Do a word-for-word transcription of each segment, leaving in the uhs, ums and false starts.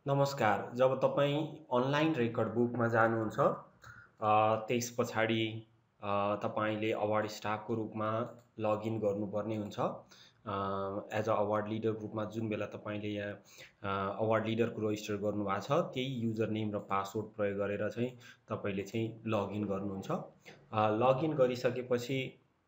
नमस्कार। जब तपाईँ online record बुकमा जानुहुन्छ अ, त्यस पछाडि अ, तपाईँले अवार्ड स्टाफको रूपमा लगइन गर्नुपर्ने हुन्छ। एज अ अवार्ड लिडरको रूपमा जुन बेला तपाईँले यहाँ अवार्ड लिडरको रजिस्टर गर्नुभएको छ त्यही युजर नेम र पासवर्ड प्रयोग गरेर चाहिँ तपाईँले चाहिँ लगइन गर्नुहुन्छ। अ, लगइन गरिसकेपछि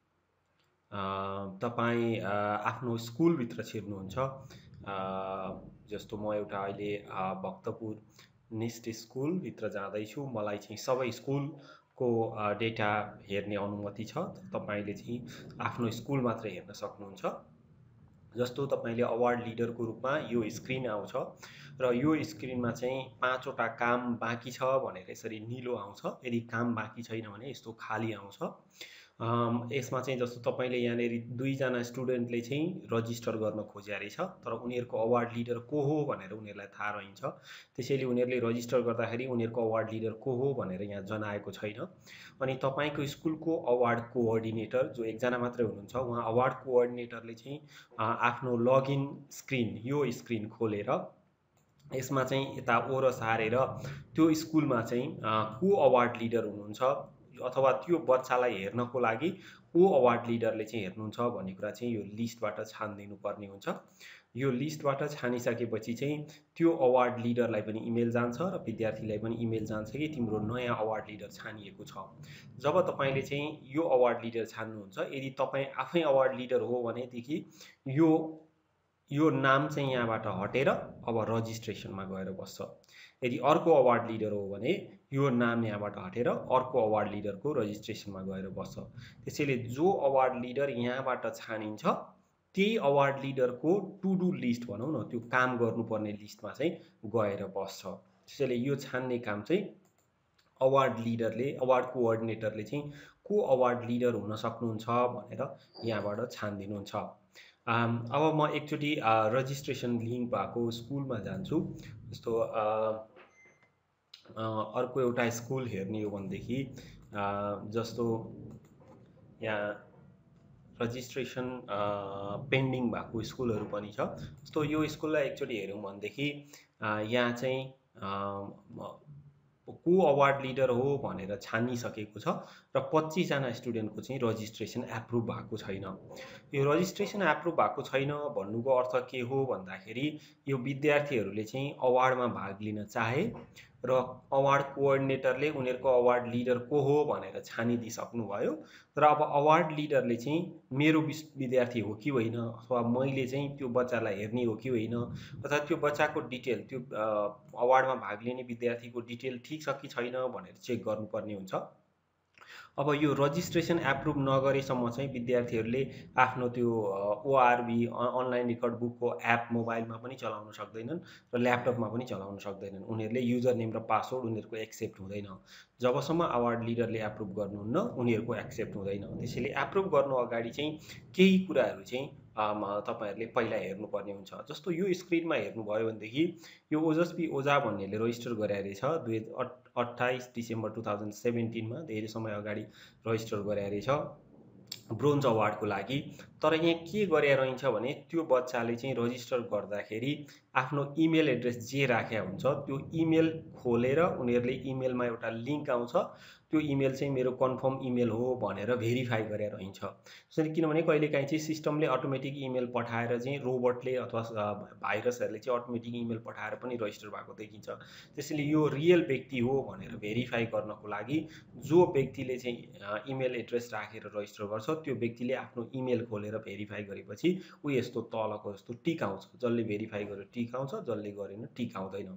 अ, तपाईँ अ, आफ्नो स्कुलभित्र छिर्नुहुन्छ। अ, जस्तो म एउटा अहिले अ, भक्तपुर निस्ट स्कुलभित्र जाँदैछु। मलाई चाहिँ सबै स्कुलको अ, डेटा हेर्ने अनुमति छ। तपाईँले चाहिँ आफ्नो स्कुल मात्रै हेर्न सक्नुहुन्छ। जस्तो तपाईँले अवार्ड लिडरको रूपमा यो स्क्रिन आउँछ र यो स्क्रिनमा चाहिँ पाँचवटा काम बाँकी छ भनेर यसरी निलो आउँछ। यदि काम बाँकी छैन भने यस्तो खाली आउँछ। अम, यसमा चाहिँ जस्तो तपाईँले यहाँनिर दुईजना स्टुडेन्टले चाहिँ रजिस्टर गर्न खोज्या रहेछ, तर उनीहरूको अवार्ड लिडर को हो भनेर उनीहरूलाई थाहा रहन्छ। त्यसैले उनीहरूले रजिस्टर गर्दाखेरि उनीहरूको अवार्ड लिडर को हो भनेर यहाँ जनाएको छैन। अनि तपाईँको स्कुलको अवार्ड कोअर्डिनेटर जो एकजना मात्रै हुनुहुन्छ, उहाँ अवार्ड कोअर्डिनेटरले चाहिँ अ, आफ्नो लगइन स्क्रिन यो स्क्रिन खोलेर यसमा चाहिँ यता ओर सारेर त्यो स्कुलमा चाहिँ अ, को अवार्ड लिडर हुनुहुन्छ अथवा त्यो बच्चालाई हेर्नको लागि को अवार्ड लिडरले चाहिँ हेर्नुहुन्छ भन्ने कुरा चाहिँ यो लिस्टबाट छानिदिनु पर्ने हुन्छ। यो लिस्टबाट छानिसकेपछि चाहिँ त्यो अवार्ड लिडरलाई पनि इमेल जान्छ र विद्यार्थीलाई पनि इमेल जान्छ कि तिम्रो नयाँ अवार्ड लिडर छानिएको छ। जब तपाईँले चाहिँ यो अवार्ड लिडर छान्नुहुन्छ, यदि तपाईँ आफै अवार्ड लिडर हो भनेदेखि यो यो नाम चाहिँ यहाँबाट हटेर अब रजिस्ट्रेसनमा गएर बस्छ। यदि अर्को अवार्ड लिडर हो भने यो नाम यहाँबाट हटेर अर्को अवार्ड लिडरको रजिस्ट्रेसनमा गएर बस्छ। त्यसैले जो अवार्ड लिडर यहाँबाट छानिन्छ त्यही अवार्ड लिडरको टु डु लिस्ट भनौँ न, त्यो काम गर्नुपर्ने लिस्टमा चाहिँ गएर बस्छ। त्यसैले यो छान्ने काम चाहिँ अवार्ड लिडरले अवार्ड कोअर्डिनेटरले चाहिँ को अवार्ड लिडर हुन सक्नुहुन्छ भनेर यहाँबाट छानिदिनुहुन्छ। आम, अब म एकचोटि रजिस्ट्रेसन लिङ्क भएको स्कुलमा जान्छु। जस्तो अ, अ, अर्को एउटा स्कुल हेर्ने हो भनेदेखि अ, जस्तो यहाँ रजिस्ट्रेसन पेन्डिङ भएको स्कुलहरू पनि छ। जस्तो यो स्कुललाई एकचोटि हेऱ्यौँ भनेदेखि अ, यहाँ चाहिँ अ, को अवार्ड लिडर हो भनेर छानिसकेको छ र पच्चिसजना स्टुडेन्टको चाहिँ रजिस्ट्रेसन एप्रुभ भएको छैन। यो रजिस्ट्रेसन एप्रुभ भएको छैन भन्नुको अर्थ के हो भन्दाखेरि यो विद्यार्थीहरूले चाहिँ अवार्डमा भाग लिन चाहे र अवार्ड कोअर्डिनेटरले उनीहरूको अवार्ड लिडर को हो भनेर छानिदिइसक्नुभयो। तर अब अवार्ड लिडरले चाहिँ मेरो विद्यार्थी हो कि होइन अथवा मैले चाहिँ त्यो बच्चालाई हेर्ने हो कि होइन अथवा त्यो बच्चाको डिटेल त्यो अवार्डमा भाग लिने विद्यार्थीको डिटेल ठिक छ कि छैन भनेर चेक गर्नुपर्ने हुन्छ। अब यो रजिस्ट्रेसन एप्रुभ नगरेसम्म चाहिँ विद्यार्थीहरूले आफ्नो त्यो ओआरबी अनलाइन रेकर्ड बुकको एप मोबाइलमा पनि चलाउन सक्दैनन् र ल्यापटपमा पनि चलाउन सक्दैनन्। उनीहरूले युजर नेम र पासवर्ड उनीहरूको एक्सेप्ट हुँदैन। जबसम्म अवार्ड लिडरले एप्रुभ गर्नुहुन्न उनीहरूको एक्सेप्ट हुँदैन। त्यसैले एप्रुभ गर्नु अगाडि चाहिँ केही कुराहरू चाहिँ तपाईँहरूले पहिला हेर्नुपर्ने हुन्छ। जस्तो यो स्क्रिनमा हेर्नुभयो भनेदेखि यो ओजस्वी ओझा भन्नेले रजिस्टर गराए रहेछ दुई अट्ठाइस डिसेम्बर टु थाउजन्ड सेभेन्टिनमा, धेरै समय अगाडि रजिस्टर गराए रहेछ ब्रोन्ज अवार्डको लागि। तर यहाँ के गरे रहन्छ भने त्यो बच्चाले चाहिँ रजिस्टर गर्दाखेरि आफ्नो इमेल एड्रेस जे राखेको हुन्छ त्यो इमेल खोलेर उनीहरूले इमेलमा एउटा लिङ्क आउँछ, त्यो इमेल चाहिँ मेरो कन्फर्म इमेल हो भनेर भेरिफाई गरेर रहन्छ। जसरी किनभने कहिलेकाहीँ चाहिँ सिस्टमले अटोमेटिक इमेल पठाएर चाहिँ रोबोटले अथवा भाइरसहरूले चाहिँ अटोमेटिक इमेल पठाएर पनि रजिस्टर भएको देखिन्छ। त्यसैले यो रियल व्यक्ति हो भनेर भेरिफाई गर्नको लागि जो व्यक्तिले चाहिँ इमेल एड्रेस राखेर रजिस्टर गर्छ त्यो व्यक्तिले आफ्नो इमेल खोलेर भेरिफाई गरेपछि ऊ यस्तो तलको जस्तो टिक आउँछ। जसले भेरिफाई गरेर टिक आउँछ, जसले गरेन टिक आउँदैन।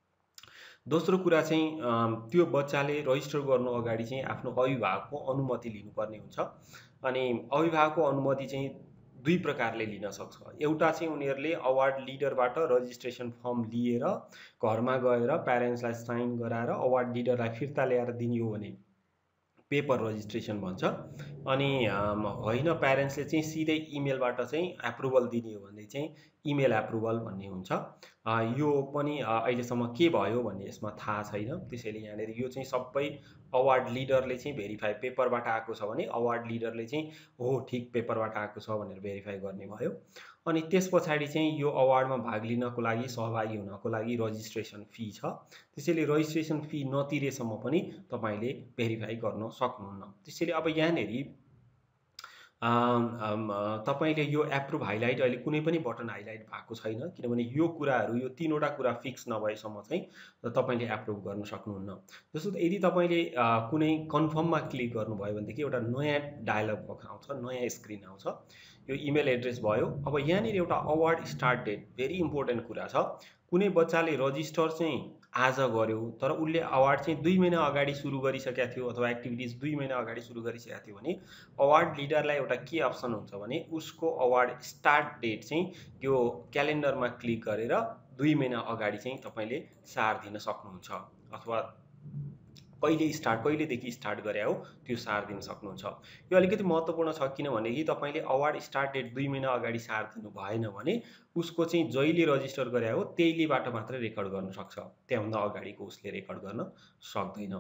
दोस्रो कुरा चाहिँ त्यो बच्चाले रजिस्टर गर्नु अगाडि चाहिँ आफ्नो अभिभावकको अनुमति लिनुपर्ने हुन्छ। अनि अभिभावकको अनुमति चाहिँ दुई प्रकारले लिन सक्छ। एउटा चाहिँ उनीहरूले अवार्ड लिडरबाट रजिस्ट्रेसन फर्म लिएर घरमा गएर प्यारेन्ट्सलाई साइन गराएर अवार्ड लिडरलाई फिर्ता ल्याएर दिने हो भने पेपर रजिस्ट्रेसन भन्छ। अनि होइन प्यारेन्ट्सले चाहिँ सिधै इमेलबाट चाहिँ एप्रुभल दिने हो भने चाहिँ इमेल एप्रुभल भन्ने हुन्छ। अ, यो पनि अ, अहिलेसम्म के भयो भन्ने यसमा थाहा छैन। त्यसैले यहाँनिर यो चाहिँ सबै अवार्ड लिडरले चाहिँ भेरिफाई पेपरबाट आएको छ भने अवार्ड लिडरले चाहिँ हो ठिक पेपरबाट आएको छ भनेर भेरिफाई गर्ने भयो। अनि त्यस पछाडि चाहिँ यो अवार्डमा भाग लिनको लागि सहभागी हुनको लागि रजिस्ट्रेसन फी छ। त्यसैले रजिस्ट्रेसन फी नतिरेसम्म पनि तपाईँले भेरिफाई गर्न सक्नुहुन्न। त्यसैले अब यहाँनिर आम, आम, अ, तपाईँले यो एप्रुभ हाइलाइट अहिले कुनै पनि बटन हाइलाइट भएको छैन, किनभने यो कुराहरू यो तिनवटा कुरा फिक्स नभएसम्म चाहिँ तपाईँले एप्रुभ गर्न सक्नुहुन्न। जस्तो यदि तपाईँले अ, कुनै कन्फर्ममा क्लिक गर्नुभयो भनेदेखि एउटा नयाँ डायलग बक्स आउँछ, नयाँ स्क्रिन आउँछ। यो इमेल एड्रेस भयो। अब यहाँनिर एउटा award start date very important कुरा छ। कुनै बच्चाले रजिस्टर चाहिँ आज गर्यो तर उसले अवार्ड चाहिँ दुई महिना अगाडि सुरु गरिसकेका थियो अथवा एक्टिभिटिज दुई महिना अगाडि सुरु गरिसकेका थियो भने अवार्ड लिडरलाई एउटा के अप्सन हुन्छ भने उसको अवार्ड स्टार्ट डेट चाहिँ यो क्यालेन्डरमा क्लिक गरेर दुई महिना अगाडि चाहिँ तपाईँले सार दिन सक्नुहुन्छ, अथवा कहिले स्टार्ट कहिलेदेखि स्टार्ट गरे हो त्यो सार दिन सक्नुहुन्छ। यो अलिकति महत्त्वपूर्ण छ, किनभनेदेखि तपाईँले अवार्ड स्टार्ट डेट दुई महिना अगाडि सार दिनु भएन भने उसको चाहिँ जहिले रजिस्टर गरे हो त्यहीलेबाट मात्रै रेकर्ड गर्न सक्छ, त्यहाँभन्दा अगाडिको उसले रेकर्ड गर्न सक्दैन।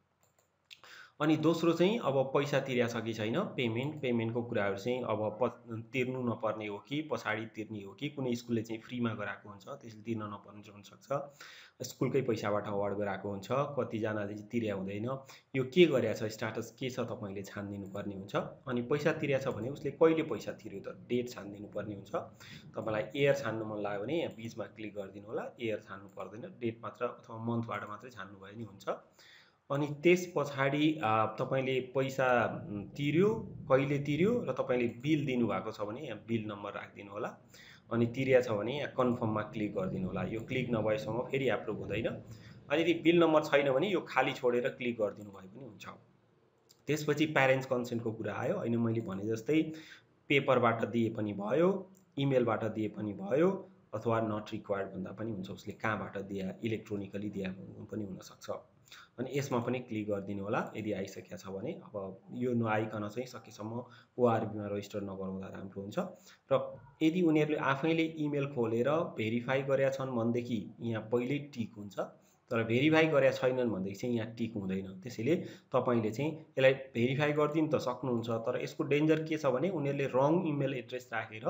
अनि दोस्रो चाहिँ अब पैसा तिरेको छ कि छैन, पेमेन्ट पेमेन्टको कुराहरू चाहिँ अब प तिर्नु नपर्ने हो कि पछाडि तिर्ने हो कि, कुनै स्कुलले चाहिँ फ्रीमा गराएको हुन्छ त्यसले तिर्न नपर्ने हुनसक्छ, स्कुलकै पैसाबाट अवार्ड गराएको हुन्छ, कतिजनाले चाहिँ तिर्या हुँदैन। यो के गरेको छ, स्टाटस के छ तपाईँले छानिदिनु पर्ने हुन्छ। अनि पैसा तिरेको छ भने उसले कहिले पैसा तिर्यो त डेट छानिदिनु पर्ने हुन्छ। तपाईँलाई इयर छान्नु मन लाग्यो भने यहाँ बिचमा क्लिक गरिदिनु होला, इयर छान्नु पर्दैन, डेट मात्र अथवा मन्थबाट मात्रै छान्नु भयो नि हुन्छ। अनि त्यस पछाडि अ, तपाईँले पैसा म, तिर्यो, कहिले तिर्यो र तपाईँले बिल दिनुभएको छ भने यहाँ बिल नम्बर राखिदिनु होला। अनि तिर्या छ भने यहाँ कन्फर्ममा क्लिक गरिदिनु होला। यो क्लिक नभएसम्म फेरि एप्रुभ हुँदैन। अनि यदि बिल नम्बर छैन भने यो खाली छोडेर क्लिक गरिदिनु भए पनि हुन्छ। त्यसपछि प्यारेन्ट्स कन्सेन्टको कुरा आयो। होइन मैले भने जस्तै पेपरबाट दिए पनि भयो, इमेलबाट दिए पनि भयो, अथवा नट रिक्वायर्ड भन्दा पनि हुन्छ, उसले कहाँबाट दिए इलेक्ट्रोनिकली दिए पनि हुनसक्छ। अनि यसमा पनि क्लिक गरिदिनु होला यदि आइसकेको छ भने। अब यो नआइकन चाहिँ सकेसम्म ओआरबीमा रजिस्टर नगराउँदा राम्रो हुन्छ। र यदि उनीहरूले आफैले इमेल खोलेर भेरिफाई गरेका छन् भनेदेखि यहाँ पहिल्यै टिक हुन्छ, तर भेरिफाई गरेका छैनन् भनेदेखि चाहिँ यहाँ टिक हुँदैन। त्यसैले तपाईँले चाहिँ यसलाई भेरिफाई गरिदिनु त सक्नुहुन्छ, तर यसको डेन्जर के छ भने उनीहरूले रङ इमेल एड्रेस राखेर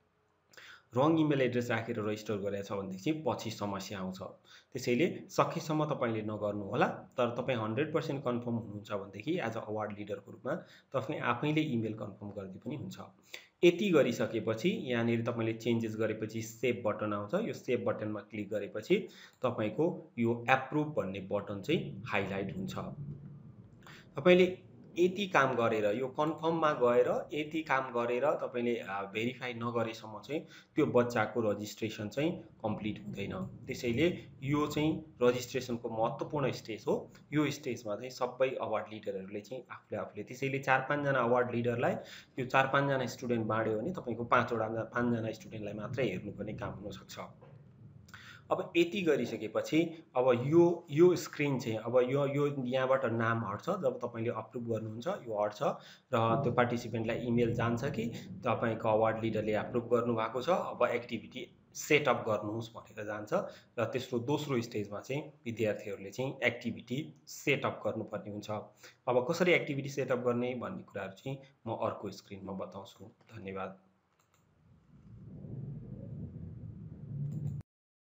रङ इमेल एड्रेस राखेर रजिस्टर गरेको छ भनेदेखि चाहिँ पछि समस्या आउँछ। त्यसैले सकेसम्म तपाईँले नगर्नु होला। तर तपाईँ हन्ड्रेड पर्सेन्ट कन्फर्म हुनुहुन्छ भनेदेखि एज अ अवार्ड लिडरको रूपमा तपाईँ आफैले इमेल कन्फर्म गरिदिए पनि हुन्छ। यति गरिसकेपछि यहाँनिर तपाईँले चेन्जेस गरेपछि सेभ बटन आउँछ। यो सेभ बटनमा क्लिक गरेपछि तपाईँको यो एप्रुभ भन्ने बटन चाहिँ हाइलाइट हुन्छ। तपाईँले यति काम गरेर यो कन्फर्ममा गएर यति काम गरेर तपाईँले भेरिफाई नगरेसम्म चाहिँ त्यो बच्चाको रजिस्ट्रेसन चाहिँ कम्प्लिट हुँदैन। त्यसैले यो चाहिँ रजिस्ट्रेसनको महत्त्वपूर्ण स्टेज हो। यो स्टेजमा चाहिँ सबै अवार्ड लिडरहरूले चाहिँ आफूले आफूले त्यसैले चार पाँचजना अवार्ड लिडरलाई यो चार पाँचजना स्टुडेन्ट बाँड्यो भने तपाईँको पाँचवटा पाँचजना स्टुडेन्टलाई मात्रै हेर्नुपर्ने काम हुनसक्छ। अब यति गरिसकेपछि अब यो यो स्क्रिन चाहिँ अब यो यो यहाँबाट नाम हट्छ। जब तपाईँले अप्रुभ गर्नुहुन्छ यो हट्छ र त्यो पार्टिसिपेन्टलाई इमेल जान्छ कि तपाईँको अवार्ड लिडरले अप्रुभ गर्नुभएको छ, अब एक्टिभिटी सेटअप गर्नुहोस् भनेर जान्छ। र तेस्रो दोस्रो स्टेजमा चाहिँ विद्यार्थीहरूले चाहिँ एक्टिभिटी सेटअप गर्नुपर्ने हुन्छ। अब कसरी एक्टिभिटी सेटअप गर्ने भन्ने कुराहरू चाहिँ म अर्को स्क्रिनमा बताउँछु। धन्यवाद।